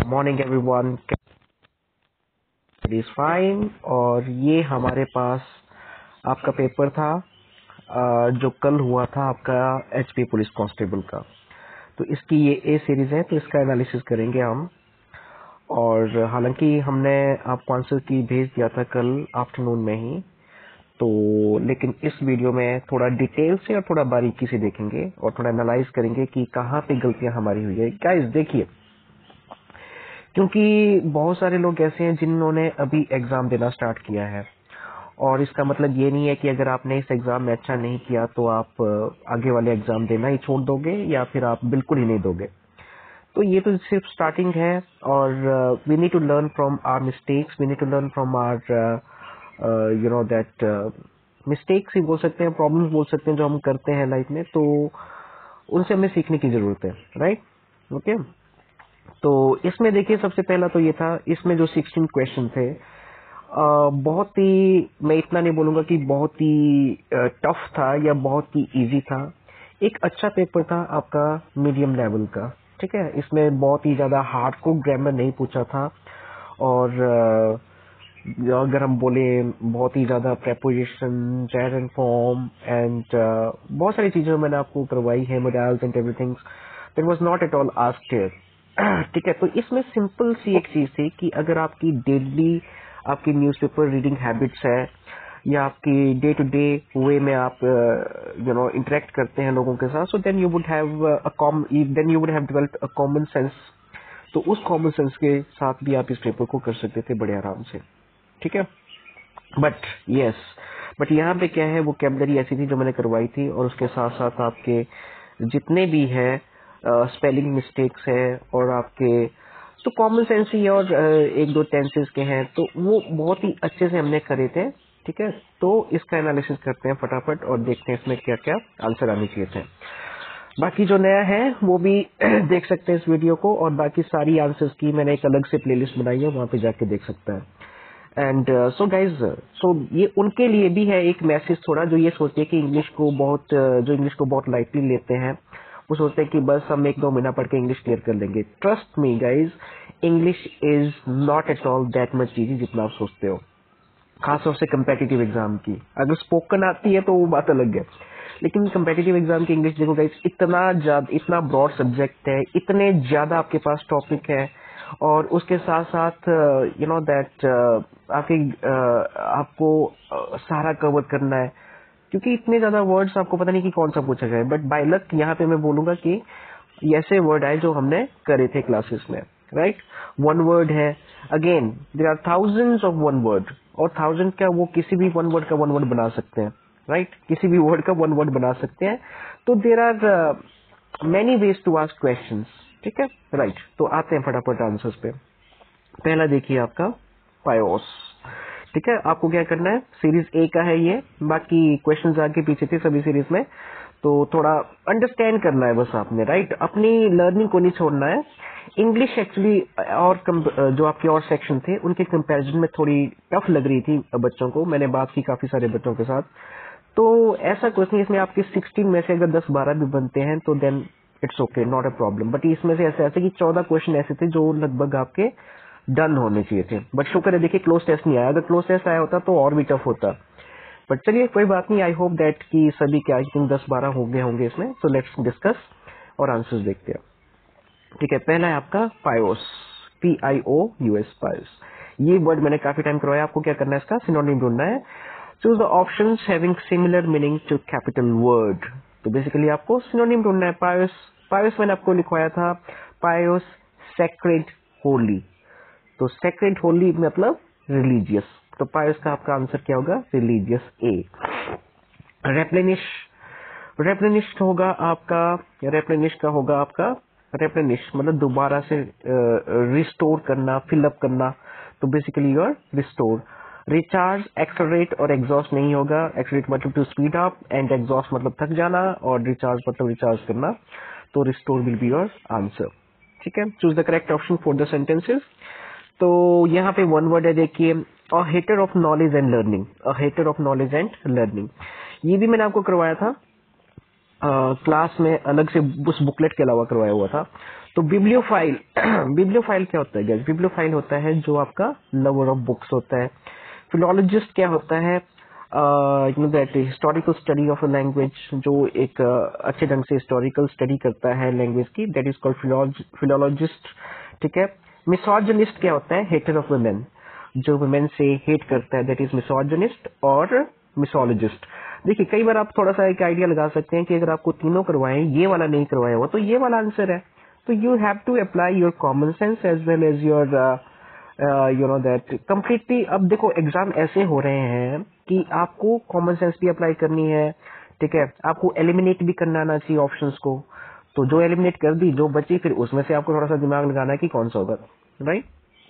Morning everyone, is fine. और ये हमारे पास आपका पेपर था जो कल हुआ था आपका एचपी पुलिस कांस्टेबल का। तो इसकी ये ए सीरीज है, तो इसका एनालिसिस करेंगे हम। और हालांकि हमने आपको आंसर की भेज दिया था कल आफ्टरनून में ही, तो लेकिन इस वीडियो में थोड़ा डिटेल से और थोड़ा बारीकी से देखेंगे और थोड़ा एनालाइज करेंगे कि कहाँ पे गलतियां हमारी हुई है। गाइस देखिए, क्योंकि बहुत सारे लोग ऐसे हैं जिन्होंने अभी एग्जाम देना स्टार्ट किया है, और इसका मतलब ये नहीं है कि अगर आपने इस एग्जाम में अच्छा नहीं किया तो आप आगे वाले एग्जाम देना ही छोड़ दोगे या फिर आप बिल्कुल ही नहीं दोगे। तो ये तो सिर्फ स्टार्टिंग है, और we need to learn from our mistakes, we need to learn from our you know that mistakes ही बोल सकते हैं, प्रॉब्लम्स बोल सकते हैं जो हम करते हैं लाइफ में, तो उनसे हमें सीखने की जरूरत है। Right, okay. तो इसमें देखिए, सबसे पहला तो ये था, इसमें जो 16 क्वेश्चन थे बहुत ही, मैं इतना नहीं बोलूंगा कि बहुत ही टफ था या बहुत ही इजी था। एक अच्छा पेपर था आपका मीडियम लेवल का, ठीक है। इसमें बहुत ही ज्यादा हार्ड को ग्रामर नहीं पूछा था, और अगर हम बोले बहुत ही ज्यादा preposition, chat and form and बहुत सारी चीजें मैंने आपको करवाई है, models and everything, that was not at all asked here. ठीक है। तो इसमें सिंपल सी एक चीज थी कि अगर आपकी डेली आपकी न्यूज़पेपर रीडिंग हैबिट्स है, या आपकी डे टू डे वे में आप इंटरेक्ट करते हैं लोगों के साथ, so then you would have developed a common sense. तो उस कॉमन सेंस के साथ भी आप इस पेपर को कर सकते थे बड़े आराम से, ठीक है। बट यहाँ पे क्या है, वो कैबलरी ऐसी थी जो मैंने करवाई थी, और उसके साथ साथ आपके जितने भी है स्पेलिंग मिस्टेक्स है, और आपके तो कॉमन सेंस ही, और एक दो टेंसेस के हैं, तो वो बहुत ही अच्छे से हमने करे थे, ठीक है। तो इसका एनालिसिस करते हैं फटाफट और देखते हैं इसमें क्या क्या आंसर आने चाहिए थे। बाकी जो नया है वो भी देख सकते हैं इस वीडियो को, और बाकी सारी आंसर्स की मैंने एक अलग से प्लेलिस्ट बनाई है, वहां पे जाके देख सकता है। एंड सो गाइज, सो ये उनके लिए भी है एक मैसेज थोड़ा, जो ये सोचते हैं कि इंग्लिश को बहुत लाइटली लेते हैं। वो सोचते हैं कि बस हम 1-2 महीना पढ़ के इंग्लिश क्लियर कर लेंगे। Trust me guys, English is not at all that much easy जितना आप सोचते हो, खासतौर से कम्पेटिटिव एग्जाम की। अगर स्पोकन आती है तो वो बात अलग है, लेकिन कम्पेटिटिव एग्जाम की इंग्लिश देखो गाइस, इतना ब्रॉड सब्जेक्ट है, इतने ज्यादा आपके पास टॉपिक है, और उसके साथ साथ यू नो दैट आपको सारा कवर करना है, क्योंकि इतने ज्यादा वर्ड्स आपको पता नहीं कि कौन सा पूछा जाए। बट बाय लक यहाँ पे मैं बोलूंगा कि ऐसे वर्ड आए जो हमने करे थे क्लासेस में। राइट, वन वर्ड है, again there are thousands of one word, और 1000 का वो किसी भी वन वर्ड का वन वर्ड बना सकते हैं। राइट, किसी भी वर्ड का वन वर्ड बना सकते हैं। तो there are many ways to ask questions, ठीक है। राइट, तो आते हैं फटाफट आंसर्स पे। पहला देखिए आपका पायोस, ठीक है। आपको क्या करना है, सीरीज ए का है ये, बाकी क्वेश्चंस आगे पीछे थे सभी सीरीज में, तो थोड़ा अंडरस्टैंड करना है बस आपने। राइट, अपनी लर्निंग को नहीं छोड़ना है। इंग्लिश एक्चुअली और जो आपके और सेक्शन थे उनके कंपैरिजन में थोड़ी टफ लग रही थी बच्चों को, मैंने बात की काफी सारे बच्चों के साथ। तो ऐसा कुछ नहीं, इसमें आपके 16 में से अगर 10-12 भी बनते हैं तो then it's okay, not a problem. But इसमें से ऐसे कि 14 क्वेश्चन ऐसे थे जो लगभग आपके डन होने चाहिए थे। बट शुक्र है देखिए क्लोज टेस्ट नहीं आया, अगर क्लोज टेस्ट आया होता तो और भी टफ होता। बट चलिए कोई बात नहीं, आई होप दैट कि सभी के आई थिंक 10-12 हो गए होंगे इसमें। सो लेट्स डिस्कस और आंसर्स देखते हैं, ठीक है। पहला है आपका पायोस, PIOUS, पायोस। ये वर्ड मैंने काफी टाइम करवाया, आपको क्या करना है, इसका सिनोनिम ढूंढना है। Choose the options having similar meaning to capital word. तो बेसिकली आपको सिनोनिम ढूंढना है। पायोस, पायोस मैंने आपको लिखवाया था, पायोस सेक्रेड होली। तो सेक्रेड होली मतलब रिलीजियस, तो पायोस का आपका आंसर क्या होगा, रिलीजियस, ए। रेप्लेनिश, रेप्लेनिश होगा आपका, रेप्लेनिश का होगा आपका, रेप्लेनिश मतलब दोबारा से रिस्टोर करना, फिलअप करना, तो basically your restore. Recharge, accelerate और एग्जॉस्ट नहीं होगा। एक्सलरेट मतलब to speed up, and exhaust मतलब थक जाना, और रिचार्ज मतलब रिचार्ज करना, तो restore will be your answer, ठीक है। Choose the correct option for the sentences. तो यहाँ पे वन वर्ड है देखिए, a hater of knowledge and learning, a hater of knowledge and learning. ये भी मैंने आपको करवाया था क्लास में, अलग से उस बुकलेट के अलावा करवाया हुआ था। तो बिब्लियोफाइल बिब्लियोफाइल क्या होता है गाइस? बिब्लियोफाइल होता है जो आपका लवर ऑफ बुक्स होता है। फिलोलॉजिस्ट क्या होता है? You know that historical study of a language, जो एक अच्छे ढंग से हिस्टोरिकल स्टडी करता है लैंग्वेज की, दैट इज कॉल्ड फिलोलॉजिस्ट। ठीक है। मिसोजिनिस्ट क्या होता है? हेटर ऑफ वुमेन, जो वुमेन से हेट करता है, दैट इज मिसोजिनिस्ट और मिसोलॉजिस्ट। देखिए कई बार आप थोड़ा सा एक आइडिया लगा सकते हैं कि अगर आपको तीनों करवाएं, ये वाला नहीं करवाया हुआ, तो ये वाला आंसर है। तो you have to apply your common sense as well as your you know that completely. अब देखो एग्जाम ऐसे हो रहे हैं कि आपको कॉमन सेंस भी अप्लाई करनी है, ठीक है, आपको एलिमिनेट भी करना आना चाहिए ऑप्शंस को। तो जो एलिमिनेट कर दी, जो बची, फिर उसमें से आपको थोड़ा सा दिमाग लगाना है कि कौन सा होगा, राइट।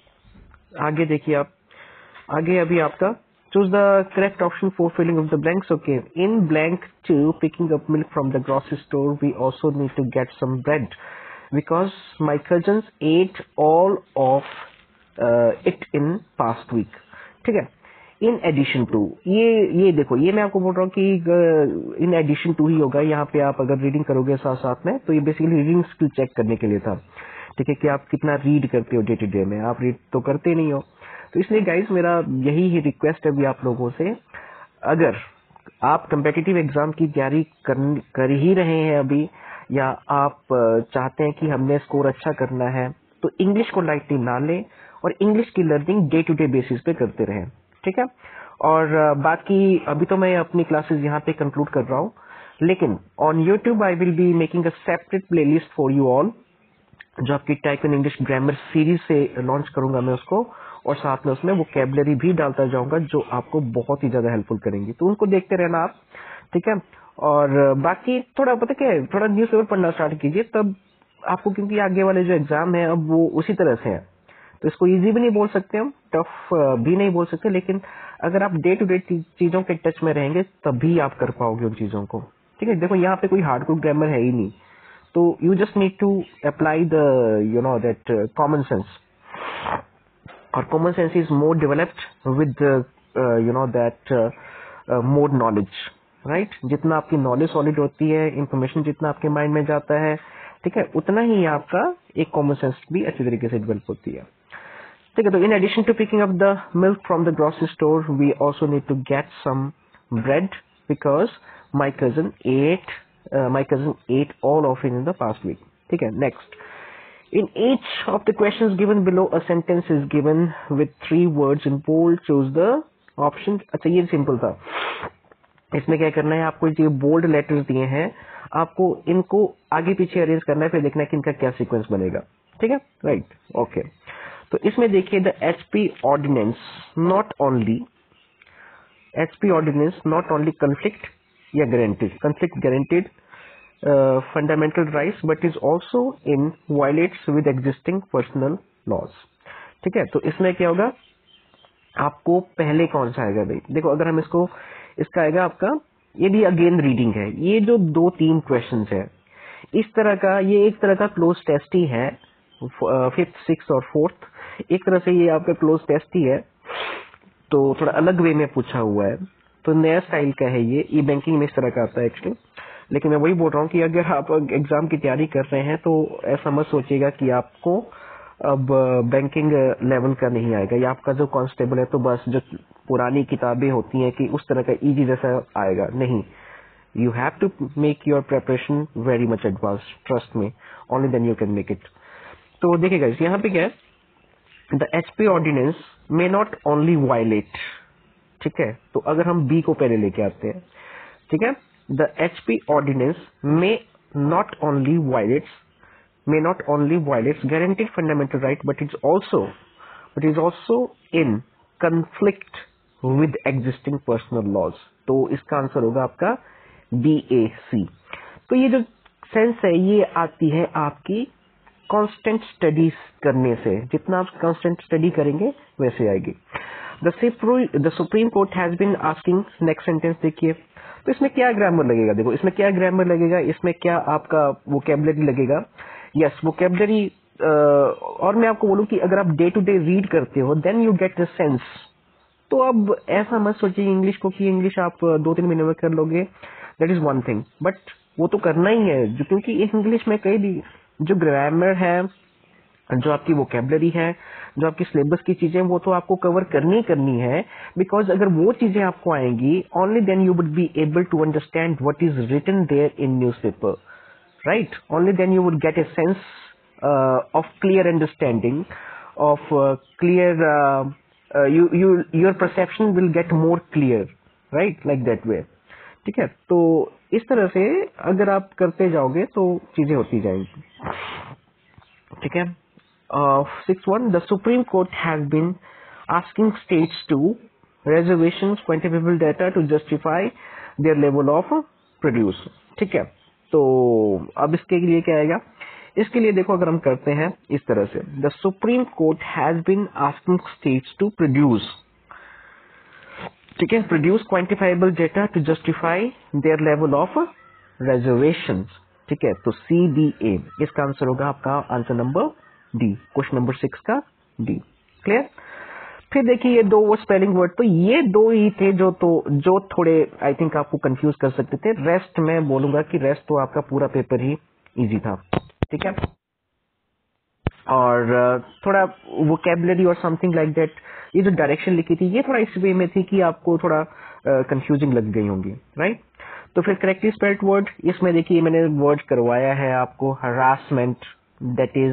आगे देखिए आप, आगे अभी आपका choose the correct option for filling of the blanks. Okay, in blank to picking up milk from the grocery store we also need to get some bread because my cousins at all of it in past week. ठीक है। इन addition to, ये देखो, ये मैं आपको बोल रहा हूँ कि इन एडिशन टू ही होगा। यहाँ पे आप अगर रीडिंग करोगे साथ साथ में, तो ये बेसिकली रीडिंग स्किल चेक करने के लिए था। ठीक है, कि आप कितना रीड करते हो डे टू डे में, आप रीड तो करते नहीं हो। तो इसलिए गाइस मेरा यही ही रिक्वेस्ट है भी आप लोगों से, अगर आप कम्पिटिटिव एग्जाम की तैयारी कर ही रहे हैं अभी, या आप चाहते हैं कि हमने स्कोर अच्छा करना है, तो इंग्लिश को लाइटली ना लें और इंग्लिश की learning day to day basis पे करते रहें। ठीक है। और बाकी अभी तो मैं अपनी क्लासेस यहाँ पे कंक्लूड कर रहा हूँ, लेकिन on YouTube I will be making a separate playlist for you all, जो आपकी type in English grammar series से लॉन्च करूंगा मैं उसको, और साथ में उसमें वोकैबुलरी भी डालता जाऊंगा जो आपको बहुत ही ज्यादा हेल्पफुल करेंगी। तो उनको देखते रहना आप, ठीक है। और बाकी थोड़ा पता क्या है, थोड़ा न्यूज पेपर पढ़ना स्टार्ट कीजिए, तब आपको, क्योंकि आगे वाले जो एग्जाम है अब वो उसी तरह से है, तो इसको इजी भी नहीं बोल सकते हम, टफ भी नहीं बोल सकते, लेकिन अगर आप डे टू डे चीजों के टच में रहेंगे तभी आप कर पाओगे उन चीजों को। ठीक है। देखो यहाँ पे कोई हार्डकोर ग्रामर है ही नहीं, तो you just need to apply the you know that common sense, or common sense is more developed with the you know that more knowledge, right? जितना आपकी नॉलेज सॉलिड होती है, इंफॉर्मेशन जितना आपके माइंड में जाता है, ठीक है, उतना ही आपका एक कॉमन सेंस भी अच्छी तरीके से डेवलप होती है। ठीक है। तो in addition to picking up the milk from the grocery store we also need to get some bread because my cousin ate all of it in the past week. ठीक है। Next, in each of the questions given below, a sentence is given with 3 words in bold. Choose the option. अच्छा, ये simple था। इसमें क्या करना है, आपको जो बोल्ड लेटर्स दिए हैं, आपको इनको आगे पीछे अरेंज करना है, फिर देखना है कि इनका क्या सीक्वेंस बनेगा। ठीक है, राइट, ओके। तो इसमें देखिए, the HP ordinance not only conflict या guaranteed, conflict guaranteed fundamental rights but is also in violates with existing personal laws। ठीक है। तो इसमें क्या होगा, आपको पहले कौन सा आएगा भाई? देखो अगर हम इसका आएगा आपका, ये भी अगेन रीडिंग है, ये जो 2-3 क्वेश्चंस है, इस तरह का, ये एक तरह का क्लोज टेस्ट ही है, 5th 6th और 4th, एक तरह से ये आपका क्लोज टेस्ट ही है, तो थोड़ा अलग वे में पूछा हुआ है, तो नया स्टाइल का है ये। ई बैंकिंग में इस तरह का आता है एक्चुअली, लेकिन मैं वही बोल रहा हूँ कि अगर आप एग्जाम की तैयारी कर रहे हैं तो ऐसा मत सोचिएगा कि आपको अब बैंकिंग लेवल का नहीं आएगा, या आपका जो कांस्टेबल है तो बस जो पुरानी किताबें होती हैं कि उस तरह का इजी जैसा आएगा, नहीं। You have to make your preparation very much advance, trust me, only then you can make it. तो देखिएगा यहाँ पे क्या है, the HP ordinance may not only violate. ठीक है। तो अगर हम बी को पहले लेके आते हैं, ठीक है, the HP ordinance may not only violates guaranteed fundamental right but is also in conflict with existing personal laws. तो इसका आंसर होगा आपका BAC। तो ये जो सेंस है, ये आती है आपकी कांस्टेंट स्टडीज करने से, जितना आप कांस्टेंट स्टडी करेंगे वैसे आएगी। The Supreme Court has been asking, next sentence देखिए, तो इसमें क्या ग्रामर लगेगा, देखो इसमें क्या ग्रामर लगेगा, इसमें क्या आपका वोकैबुलरी लगेगा। Yes, vocabulary. और मैं आपको बोलूं कि अगर आप डे टू डे रीड करते हो then you get the sense. तो अब ऐसा मत सोचिए इंग्लिश को कि इंग्लिश आप 2-3 महीने में कर लोगे, that is one thing, but वो तो करना ही है, क्योंकि इंग्लिश में कहीं भी जो ग्रामर है, जो आपकी वोकेबलरी है, जो आपकी सिलेबस की चीजें, वो तो आपको कवर करनी है, बिकॉज अगर वो चीजें आपको आएंगी, only then you would be able to understand what is written there in newspaper, right? Only then you would get a sense of clear understanding, of clear your perception will get more clear, right? Like that way. ठीक है, तो इस तरह से अगर आप करते जाओगे तो चीजें होती जाएंगी। ठीक है। 6.1 The Supreme Court has been asking states to reservations quantifiable data to justify their level of produce। ठीक है, तो अब इसके लिए क्या आएगा? इसके लिए देखो, अगर हम करते हैं इस तरह से, the Supreme Court has been asking states to produce, ठीक है, produce quantifiable data to justify their level of reservation. ठीक है, तो CDA इसका आंसर होगा आपका answer number D, question number 6 का डी। क्लियर? फिर देखिए ये दो स्पेलिंग वर्ड, तो ये दो ही थे जो थोड़े आई थिंक आपको कंफ्यूज कर सकते थे। रेस्ट मैं बोलूंगा कि रेस्ट तो आपका पूरा पेपर ही इजी था। ठीक है, और थोड़ा वोकेबलरी और समथिंग लाइक दैट, ये जो डायरेक्शन लिखी थी ये थोड़ा इस वे में थी कि आपको थोड़ा कंफ्यूजिंग लग गई होंगी, राइट? तो फिर करेक्टली स्पेल्ड वर्ड, इसमें देखिए मैंने वर्ड करवाया है आपको हरासमेंट, दैट इज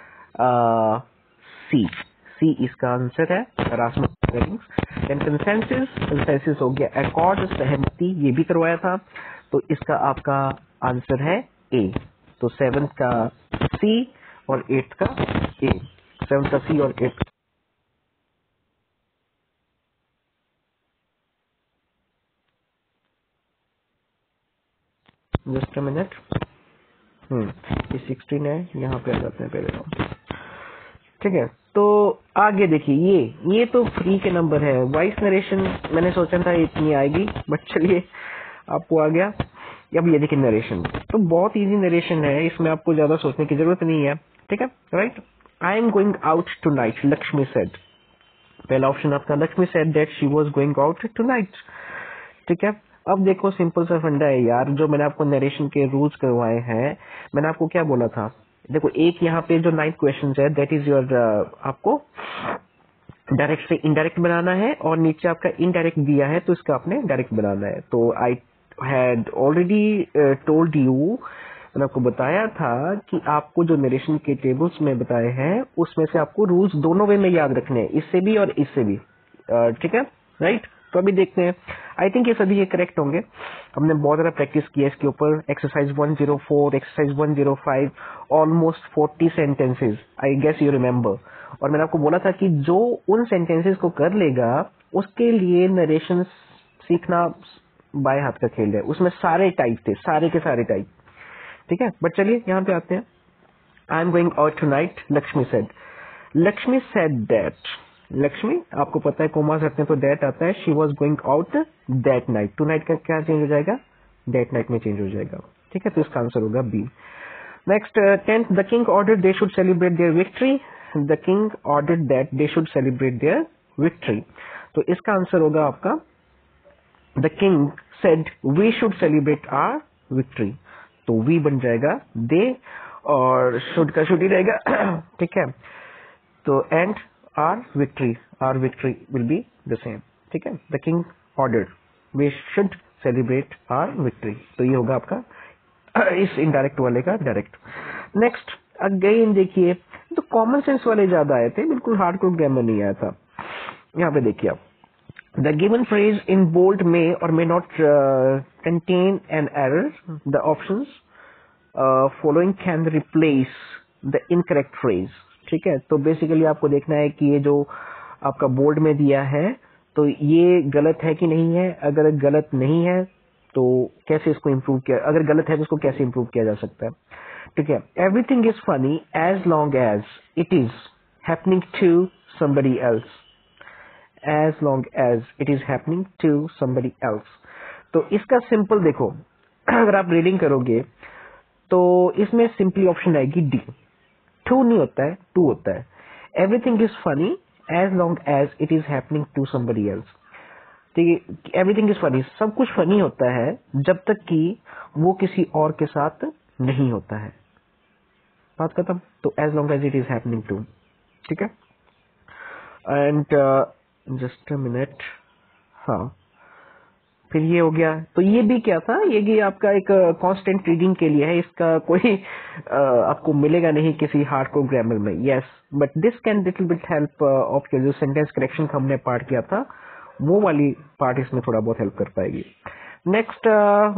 सी इसका आंसर है, हरासमेंट। देन कंसेंसस हो गया, अकॉर्ड सहमति, ये भी करवाया था, तो इसका आपका आंसर है ए। तो 7 का सी और 8 का ए, 7 का सी और 8। जस्ट अ मिनट, ये 16 है, यहाँ पे आ जाते हैं पहले हम। ठीक है, तो आगे देखिए ये तो फ्री के नंबर है। वॉइस नरेशन मैंने सोचा था इतनी आएगी, बट चलिए आपको आ गया। अब ये देखिए नरेशन, तो बहुत इजी नरेशन है, इसमें आपको ज्यादा सोचने की जरूरत नहीं है। ठीक है, right? I am going out tonight, Lakshmi said. पहला ऑप्शन आपका, Lakshmi said that she was going out tonight. ठीक है, अब देखो सिंपल सा फंडा है यार, जो मैंने आपको नरेशन के रूल्स करवाए हैं, मैंने आपको क्या बोला था? देखो, एक यहाँ पे जो 9 क्वेश्चन है, दैट इज योर, आपको डायरेक्ट से इनडायरेक्ट बनाना है, और नीचे आपका इनडायरेक्ट दिया है तो इसका आपने डायरेक्ट बनाना है। तो I had already told you, मैंने आपको बताया था कि आपको जो नरेशन के टेबल्स में बताए हैं उसमें से आपको रूल्स दोनों वे में याद रखने हैं, इससे भी और इससे भी। ठीक है, राइट? तो अभी देखते हैं, आई थिंक ये सभी ये करेक्ट होंगे। हमने बहुत ज्यादा प्रैक्टिस किया इसके ऊपर। Exercise 104, exercise 105, almost 40 sentences, I guess you remember. और मैंने आपको बोला था कि जो उन सेंटेंसेज को कर लेगा उसके लिए नरेशन सीखना बाएं हाथ का खेल है। उसमें सारे टाइप थे, सारे के सारे टाइप। ठीक है, बट चलिए यहाँ पे आते हैं। I am going out tonight, Lakshmi said. Lakshmi said that, Lakshmi आपको पता है कोमा रखने तो दैट आता है। She was going out that night, tonight का क्या चेंज हो जाएगा? दैट नाइट में चेंज हो जाएगा। ठीक है, तो इसका आंसर होगा B. Next 10th, the king order they should celebrate their victory. The king order that they should celebrate their victory. तो इसका आंसर होगा आपका, the king said we should celebrate our victory. तो वी बन जाएगा दे, और should का should he रहेगा। ठीक है, तो and our victory will be the same. ठीक है, the king order we should celebrate our victory. तो ये होगा आपका इस इनडायरेक्ट वाले का डायरेक्ट। नेक्स्ट अगेन देखिए, तो कॉमन सेंस वाले ज्यादा आए थे, बिल्कुल हार्डकोर ग्रामर नहीं आया था। यहाँ पे देखिए आप, the given phrase in bold may और may not contain an error, the options following can replace the incorrect phrase. ठीक है, तो बेसिकली आपको देखना है कि ये जो आपका बोर्ड में दिया है तो ये गलत है कि नहीं है। अगर गलत नहीं है तो कैसे इसको इम्प्रूव किया, अगर गलत है तो इसको कैसे इम्प्रूव किया जा सकता है। ठीक है, everything is funny as long as it is happening to somebody else, as long as it is happening to somebody else. तो इसका सिंपल देखो, अगर आप रीडिंग करोगे तो इसमें सिंपली ऑप्शन आएगी डी। टू नहीं होता है, टू होता है। Everything is funny as long as it is happening to somebody else. ठीक है, एवरीथिंग इज फनी, सब कुछ फनी होता है जब तक कि वो किसी और के साथ नहीं होता है। बात खत्म। तो as long as it is happening to, ठीक है। एंड जस्ट अ मिनट, हाँ फिर ये हो गया। तो ये भी क्या था, ये भी आपका एक कांस्टेंट रीडिंग के लिए है, इसका कोई आपको मिलेगा नहीं किसी हार्डकोर ग्रामर में। Yes, but this can little bit help of your जो सेंटेंस करेक्शन का हमने पार्ट किया था, वो वाली पार्ट इसमें थोड़ा बहुत हेल्प कर पाएगी। नेक्स्ट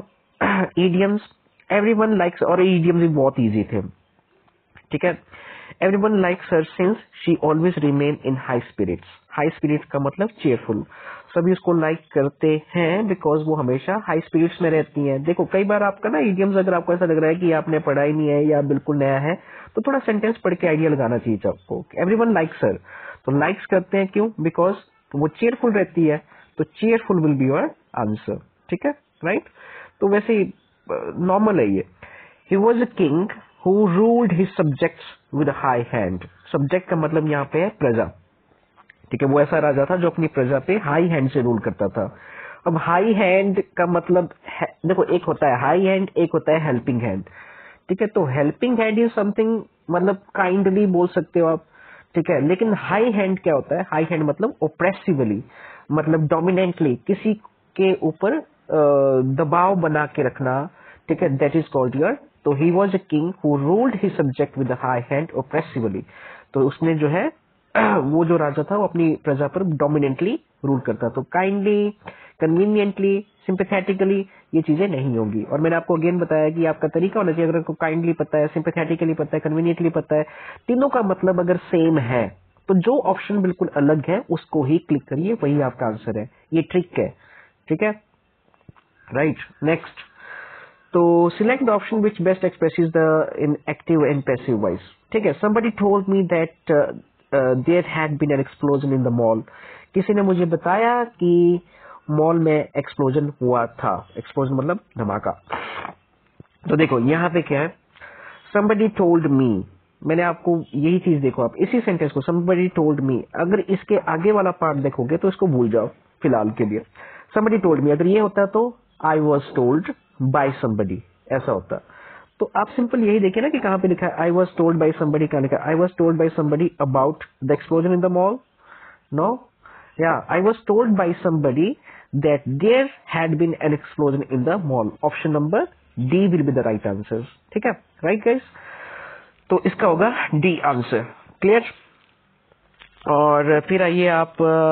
इडियम्स, एवरीवन लाइक्स, और इडियम्स भी बहुत इजी थे, ठीक है। Everyone likes her since she always remain in high spirits. High spirits का मतलब चेयरफुल। सभी उसको लाइक करते हैं बिकॉज वो हमेशा हाई स्पिरिट्स में रहती हैं। देखो कई बार आपका ना इडियम्स अगर आपको ऐसा लग रहा है कि आपने पढ़ा ही नहीं है या बिल्कुल नया है, तो थोड़ा सेंटेंस पढ़ के आइडिया लगाना चाहिए आपको। एवरीवन लाइक्स हर, तो लाइक्स करते हैं क्यों? बिकॉज वो चेयरफुल रहती है, तो cheerful will be your answer, ठीक है, राइट। तो वैसे नॉर्मल है ये। He was a king who ruled his subjects with a high hand. Subject का मतलब यहाँ पे है प्रजा, ठीक है। वो ऐसा राजा था जो अपनी प्रजा पे हाई हैंड से रूल करता था। अब हाई हैंड का मतलब देखो, एक होता है हाई हैंड, एक होता है हेल्पिंग हैंड, ठीक है। तो हेल्पिंग हैंड इज समथिंग मतलब काइंडली बोल सकते हो आप, ठीक है। लेकिन हाई हैंड क्या होता है? हाई हैंड मतलब ओप्रेसिवली, मतलब डोमिनेंटली, किसी के ऊपर दबाव बना के रखना, ठीक है, दैट इज कॉल्ड योर। तो he was a king who ruled his subject with high hand oppressively. तो उसने जो है वो जो राजा था वो अपनी प्रजा पर डोमिनेंटली रूल करता। तो काइंडली, कन्वीनियंटली, सिंपैथेटिकली ये चीजें नहीं होंगी। और मैंने आपको अगेन बताया कि आपका तरीका होना चाहिए, अगर आपको काइंडली पता है, सिंपैथेटिकली पता है, कन्वीनियंटली पता है, तीनों का मतलब अगर सेम है तो जो ऑप्शन बिल्कुल अलग है उसको ही क्लिक करिए, वही आपका आंसर है। ये ट्रिक है, ठीक है, राइट। नेक्स्ट, तो select the option which best expresses the in active and passive voice, ठीक है। somebody told me that there had been an explosion in the mall. किसी ने मुझे बताया कि मॉल में एक्सप्लोजन हुआ था। एक्सप्लोजन मतलब धमाका। तो देखो यहाँ पे क्या है, somebody told me, मैंने आपको यही चीज देखो, आप इसी सेंटेंस को somebody told me, अगर इसके आगे वाला पार्ट देखोगे तो इसको भूल जाओ फिलहाल के लिए। somebody told me अगर ये होता तो I was told by somebody, ऐसा होता। तो आप सिंपल यही देखिए ना कि कहाँ पे लिखा है I was told by somebody, क्या लिखा है? I was told by somebody about the explosion in the mall. No, yeah, I was told by somebody that there had been an explosion in the mall. Option number D will be the right answer, ठीक है, right guys? तो इसका होगा D answer, clear. और फिर आइए आप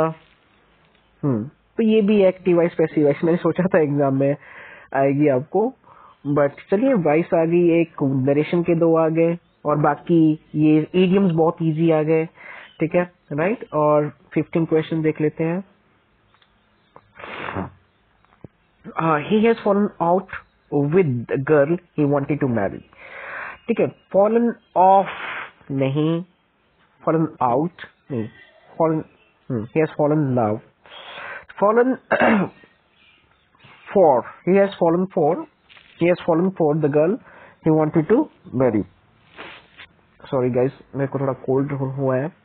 तो ये भी एक्टिव वॉइस पैसिव वॉइस मैंने सोचा था एग्जाम में आएगी आपको, बट चलिए वॉइस आ गई, एक नरेशन के दो आ गए, और बाकी ये इडियम्स बहुत इजी आ गए, ठीक है, राइट। और 15 क्वेश्चन देख लेते हैं। He has fallen out with the girl he wanted to marry, ठीक है। फॉलन ऑफ नहीं, फॉलन आउट नहीं, fallen, he has fallen love, fallen for, he has fallen for the girl he wanted to marry. Sorry guys, मेरे को थोड़ा cold हुआ है।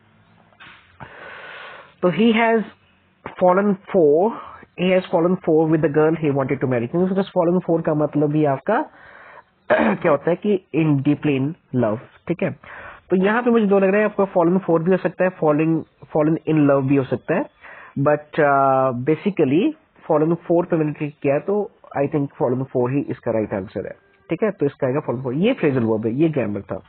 तो he has fallen for with the girl he wanted to marry, क्योंकि fallen for का मतलब ही आपका क्या होता है कि in deeply in love, ठीक है। तो यहाँ पे मुझे दो लग रहा है, आपका fallen for भी हो सकता है, fallen in love भी हो सकता है, बट बेसिकली fallen for पे मैंने क्लिक किया तो आई थिंक fallen for ही इसका राइट आंसर है, ठीक है। तो इसका आएगा fallen for। ये फ्रेजल वर्ब है, ये ग्रामर था।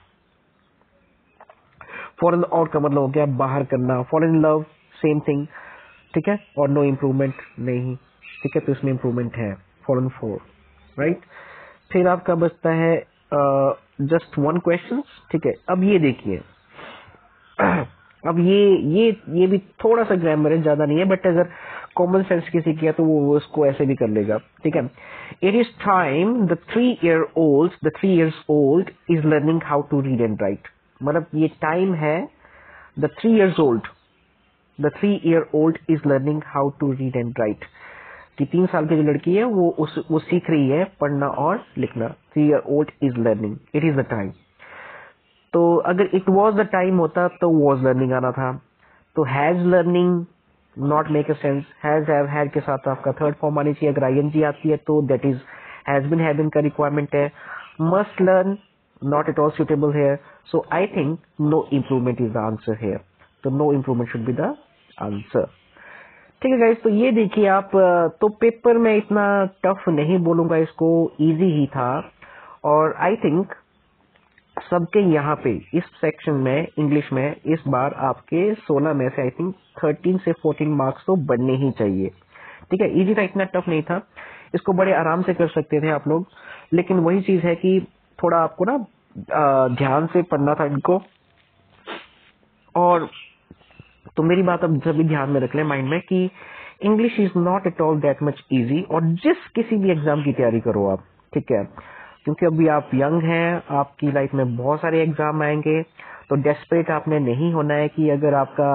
fallen out का मतलब हो गया बाहर करना, fallen in love same thing, ठीक है, और नो इम्प्रूवमेंट नहीं, ठीक है, तो इसमें इम्प्रूवमेंट है, fallen for, राइट। फिर आपका बचता है जस्ट वन क्वेश्चन, ठीक है। अब ये देखिए, अब ये भी थोड़ा सा ग्रामर है, ज्यादा नहीं है, बट अगर कॉमन सेंस किसी किया तो वो उसको ऐसे भी कर लेगा, ठीक है। It is time the 3 years old is learning how to read and write, मतलब ये टाइम है the 3 years old is learning how to read and write, कि 3 साल की जो लड़की है वो सीख रही है पढ़ना और लिखना। 3 year old is learning, it is the time. तो अगर इट वॉज द टाइम होता तो वॉज लर्निंग आना था। तो has learning not make a sense, has have had के साथ आपका थर्ड फॉर्म आनी चाहिए। अगर आईएनजी आती है तो that is has been have been का रिक्वायरमेंट है। Must learn not at all suitable here. So I think no improvement is the answer here. So no improvement should be the answer. ठीक है guys, तो ये देखिए आप, तो paper में इतना टफ नहीं बोलूंगा इसको, इजी ही था। और आई थिंक सबके यहाँ पे इस सेक्शन में इंग्लिश में इस बार आपके 16 में से आई थिंक 13 से 14 मार्क्स तो बनने ही चाहिए। ठीक है, इजी था, इतना टफ नहीं था, इसको बड़े आराम से कर सकते थे आप लोग। लेकिन वही चीज है कि थोड़ा आपको ना ध्यान से पढ़ना था इनको। और तो मेरी बात अब सभी ध्यान में रख लें माइंड में कि English is not at all that much easy. और जिस किसी भी एग्जाम की तैयारी करो आप, ठीक है, क्योंकि अभी आप यंग हैं, आपकी लाइफ में बहुत सारे एग्जाम आएंगे, तो डेस्परेट आपने नहीं होना है कि अगर आपका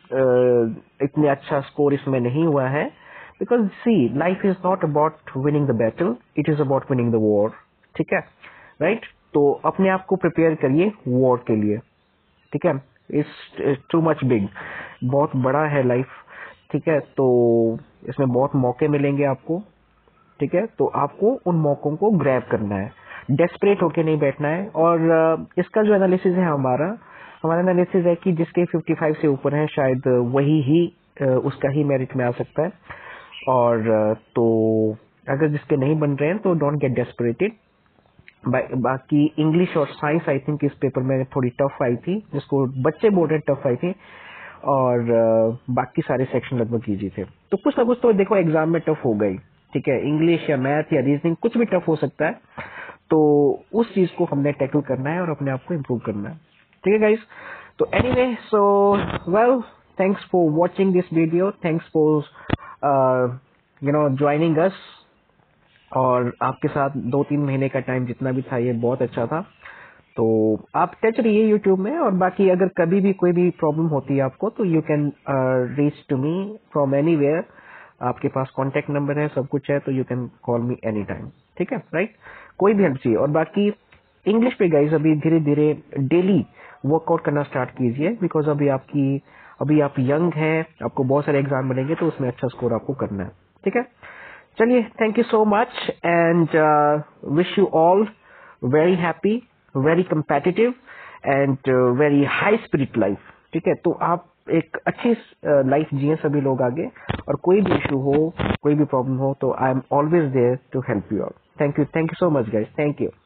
इतने अच्छा स्कोर इसमें नहीं हुआ है। Because see, life is not about winning the battle, it is about winning the war. ठीक है, राइट? तो अपने आप को प्रिपेयर करिए वॉर के लिए। ठीक है, इट्स टू मच बिग, बहुत बड़ा है लाइफ। ठीक है, तो इसमें बहुत मौके मिलेंगे आपको। ठीक है, तो आपको उन मौकों को ग्रैब करना है, डेस्परेट होके नहीं बैठना है। और इसका जो एनालिसिस है हमारा एनालिसिस है कि जिसके 55 से ऊपर है शायद वही ही उसका ही मेरिट में आ सकता है। और तो अगर जिसके नहीं बन रहे हैं तो डोंट गेट डेस्परेटेड। बाकी इंग्लिश और साइंस आई थिंक इस पेपर में थोड़ी टफ आई थी, जिसको बच्चे बोल रहे टफ आई थी। और बाकी सारे सेक्शन लगभग इजी थे। तो कुछ ना कुछ तो देखो एग्जाम में टफ हो गई। ठीक है, इंग्लिश या मैथ या रीजनिंग कुछ भी टफ हो सकता है, तो उस चीज को हमने टैकल करना है और अपने आप को इम्प्रूव करना है। ठीक है गाइस, तो anyway, so well, thanks for watching this video, thanks for joining us. और आपके साथ 2-3 महीने का टाइम जितना भी था ये बहुत अच्छा था। तो आप टच रहिए यूट्यूब में। और बाकी अगर कभी भी कोई भी प्रॉब्लम होती है आपको, तो you can reach to me from anywhere. आपके पास कॉन्टेक्ट नंबर है, सब कुछ है, तो you can call me any time. ठीक है, राइट? कोई भी हेल्प चाहिए। और बाकी इंग्लिश पे गाइज अभी धीरे धीरे डेली वर्कआउट करना स्टार्ट कीजिए, बिकॉज अभी आप यंग हैं, आपको बहुत सारे एग्जाम मिलेंगे, तो उसमें अच्छा स्कोर आपको करना है। ठीक है, चलिए, thank you so much and wish you all very happy, very competitive and very high spirit life. ठीक है, तो आप एक अच्छी लाइफ जिए सभी लोग आगे। और कोई भी इशू हो, कोई भी प्रॉब्लम हो, तो I am always there to help you out. Thank you so much guys, thank you.